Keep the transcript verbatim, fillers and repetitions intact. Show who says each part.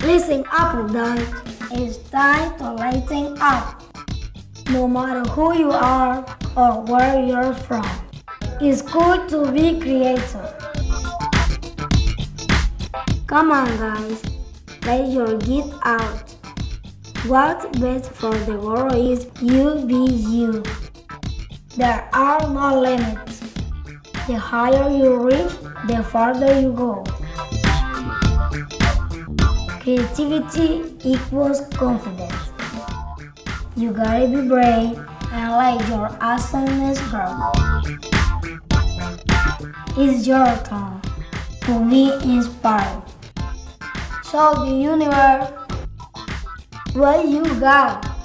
Speaker 1: Listen up, guys. It's time to lighten up. No matter who you are or where you're from, it's good to be creative. Come on, guys. Let your gift out. What's best for the world is you be you. There are no limits. The higher you reach, the farther you go. Creativity equals confidence. You gotta be brave and let your awesomeness grow. It's your turn to be inspired. So the universe, what you got?